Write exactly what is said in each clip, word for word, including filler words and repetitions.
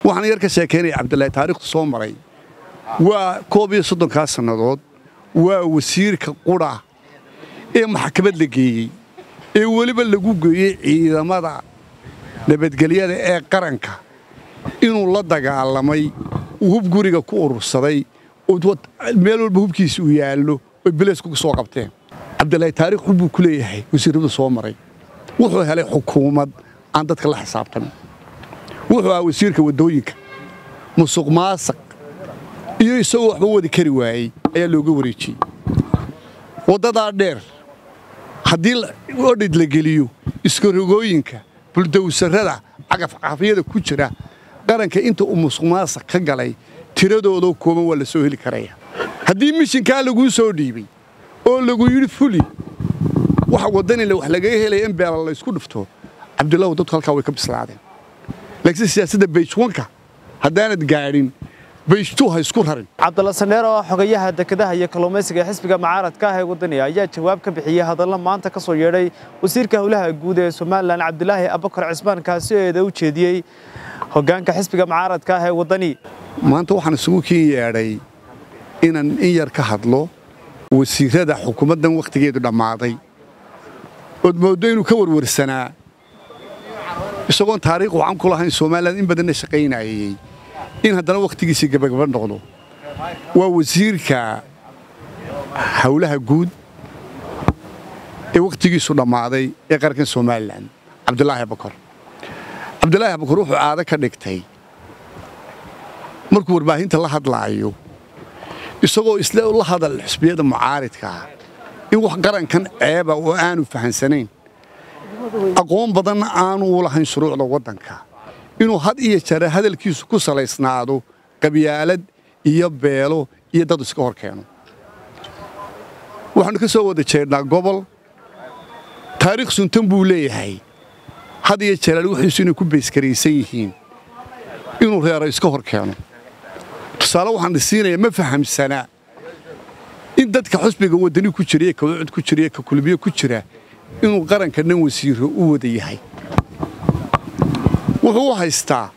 waxaan yar ka sheekeynay Cabdullaahi taariikhdu soo maray waa koob iyo soddon ka sanadood waa wasiirka qura ee maxkamad la geeyay ee waliba lagu geeyay ciidamada nabadgelyada ee qaranka inuu la dagaalamay hub guriga ku urursaday oo meel walba hubkiisa u yaallo oo bileesku soo qabteen Cabdullaahi taariikh buu ku leeyahay wasiiradu soo maray wuxuu helay xukuumad aan dadka la xisaabtan wuxuu ahaa wasiirka wadooyinka musuq maasuq iyo isagoo waxba wadi kari waayay ayaa looga wareejiyay wadada dheer haddii odhid la geliyo iskarogooyinka buldowsarada cagaf cafiyada ku jira qaranka inta uu musuq maasuq ka galay tiradooda kooban waa la soo heli karaya haddii mishinka lagu soo dhiibay oo lagu yiri fuli waxa wadani wax laga helay in beel la isku dhufto Cabdullaahi dadka halka way ka bislaadeen laakiin siyaasadda beejwanka haddaanad gaarin beejtu ha isku rarin Cabdullaahi Saneer oo xogayaha dekedaha iyo kalluumaysiga xisbiga mucaaradka ah ee wadaniga ayaa jawaab ka bixiyay hadallo maanta ka soo yeedhay wasiirka howlaha guud ee Soomaaliland Cabdullaahi Abubakar Cismaan kaasi oo u jeediyay hoggaanka xisbiga mucaaradka ah ee wadani maanta waxaan isugu yeedhay inaan in yar ka hadlo wasiirada xukuumaddan waqtigeedu dhamaaday oo moodo inuu ka warwarsanaa isagoo taariikh waxaan ku lahayn Soomaaliland in badan shaqeynayay in haddana waqtigiisa gabagaba noqdo waa wasiirka howlaha guud ee waqtigiisu dhamaaday ee qaranka Soomaaliland Cabdullaahi Abubakar Cabdullaahi Abubakar wuxuu aad ka dhigtay markuu warbaahinta la hadlaayo isagoo isla la hadal xisbiyada mucaaradka in wax qarankan ceeba oo aanu fahansanayn aqoon badan aanu lahayn shuruucda wadanka inuu had iyo jeer hadalkiisu ku salaysnaado qabyaalad iyo beelo iyo dad iska horkeeno waxaan ka soo wada jeednaa gobol taariikh suntan buu leeyahay had iyo jeer wuxuu inuu ku beeskareysan yihiin inuu reero iska horkeeno tusaale waxaan dhisiinaya ma fahamsana in dadka xisbiga wadani ku jiray ka wacd ku jiray ka kulmiye ku jira inuu qaranka dhan wasiiro u wada yahay wuxuu haystaa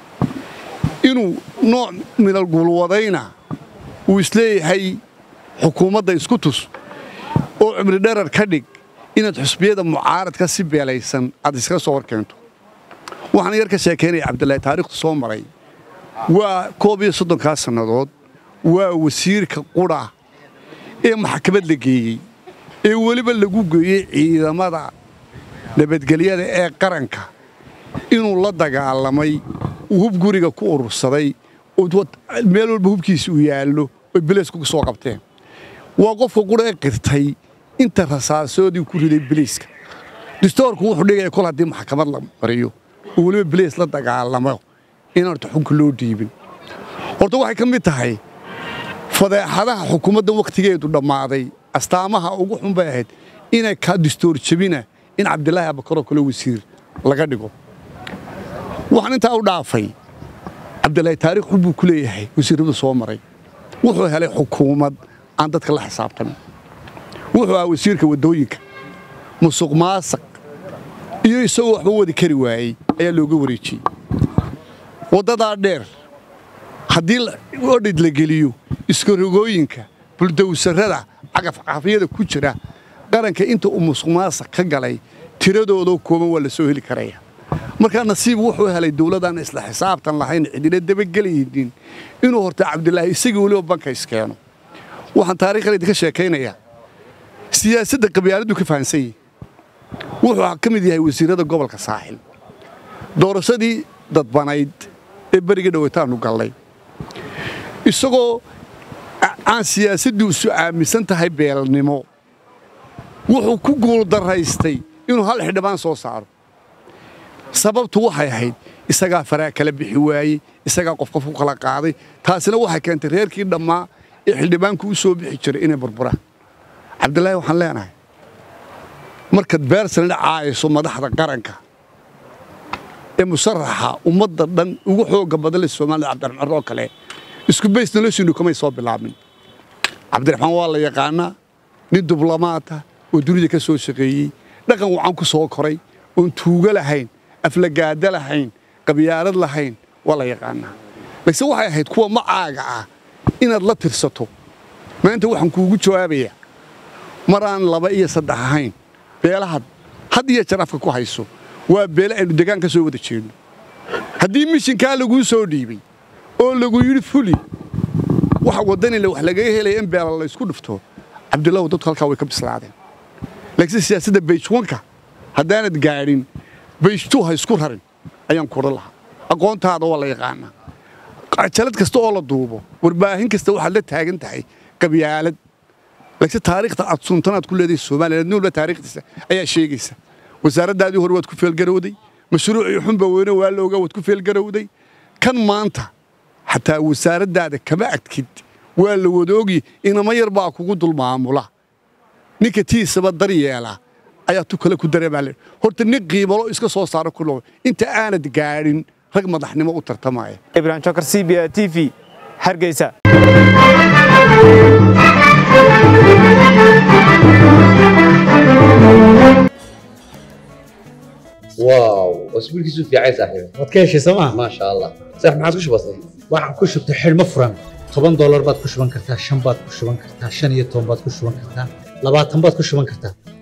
inuu nooc min al-gulwadayna uu isleeyahay xukuumadda isku tus oo cimri dherer ka dhig inaad xisbiyada mucaaradka si beelaysan aad iska soo horkeento waxaan yar ka sheekeynay Cabdullaahi taariikhdu soo maray waa koob iyo soddon ka sanadood waa wasiirka qura ee maxkamad la geeyay ee waliba lagu geeyay ciidamada nabadgelyada ee qaranka inuu la dagaalamay hub guriga ku urursaday oo meel walba hubkiisa u yaallo oo bileesku soo qabteen waa qofka qura ee qirtay inta rasaasoodii ku riday bileeska distoorku wuxuu dhigay kol hadii maxkamad la mariyo oo waliba bilees la dagaalamo inaan xukun loo dhiibin horta waxay ka mid tahay fadeexadaha xukuumadda waqtigeedu dhamaaday astaamaha ugu xun bay ahayd inay ka distoor jabina in Cabdullaahi Abubakar kale wasiir laga dhigo waxaan inta u dhaafay Cabdullaahi taariikh buu ku leeyahay wasiiradu soo maray wuxuu helay xukuumad aan dadka la xisaabtan wuxuu ahaa wasiirka wadooyinka musuq maasuq iyo isagoo waxba wadi kari waayay ayaa looga wareejiyay wadada dheer haddii odhid la geliyo iskarogooyinka buldowsarada cagaf cafiyada ku jira qaranka inta uu musuq maasuq ka galay tiradooda kooban waa la soo heli karaya marka nasiib wuxuu helay dawladdan isla xisaabtan lahayn cidina dabagelayeen inuu horta Cabdullaahi isaga waliba banka iskeeno waxaan taariikhda ka sheekeynayaa siyaasadda qabyaaladu ka fahansay wuxuu ka mid yahay wasiirada gobolka Saaxil doorashadii dadbanayd ee bariga dhawaataan u galay isagoo aan siyaasaddu soo aaminsan tahay beelnimo wuxuu ku guul daraystay inuu hal xidhbaan soo saaro sababtu waxay ahayd isaga faraa kala bixi waayay isaga qof qof ku kala qaaday taasina waxay keentay reerkii dhamaa ee xildhibaanku u soo bixi jiray inay burburaan Cabdullaahi waxaan leenahay markaad beersan caayso madaxda qaranka ee musarraxa ummadda dhan ugu xooga badan ee Soomaaliya Cabdiraxmaan oo kale isku bays noloshiinu kamay soo bilaabin Cabdiraxmaan waa la yaqaanaa nin diblomaat ah oo dunida ka soo shaqeeyay dhaqan wacan ku soo koray oo tuuga lahayn aflagaada lahayn qabyaalad lahayn ولا يقانا لكن waxay ahayd kuwa macaaga ah inaad la tirsato maanta waxaan kuugu jawaabayaa maraan laba iyo saddex ahayn beelaha had iyo jarafka ku hayso waa beel aynu deegaan ka soo wada jeedno haddii mishinka lagu soo dhiibay oo lagu yiri fuli waxa wadani la wax laga helay in beel la isku dhufto Cabdullaahi dadka halka way ka bislaadeen laakiin siyaasadda beejwanka haddaanad gaarin beejtu ha isku rarin ayaan ku lahaa aqoontaada waa la yaqaana jalad kasta oo la duubo warbaahin kasta waxa la taagan tahay qabyaalad laakiin taariikhda aad suntanaad ku leedahay Soomaaliland nuula taariikhdiisa ayaa sheegaysa wasaaraddaadii hore waad ku feel garowday mashruucii xunba weyne waa looga waad ku feel garowday kan maanta hatta wasaaraddaada kama adkid waa la wadoogi inama yar baa kugu dul maamula ninka tiisaba daryeela ayaa tu kale ku dareemaa horta nin qiibalo iska soo saaro ku loo inta aanad gaarin rag madaxnimo u tartamaya Ibrahim Chokar C B A T V Hargeysa واو واسبوع كيسو في عايز صاحبي wadkeeshi sama ما شاء الله صح ما عاد كش بسيط waxaan ku shubtay xilmo furan toban dollar baad ku shuban kartaa shan baad ku shuban kartaa shan iyo toban baad ku shuban kartaa labaatan baad ku shuban kartaa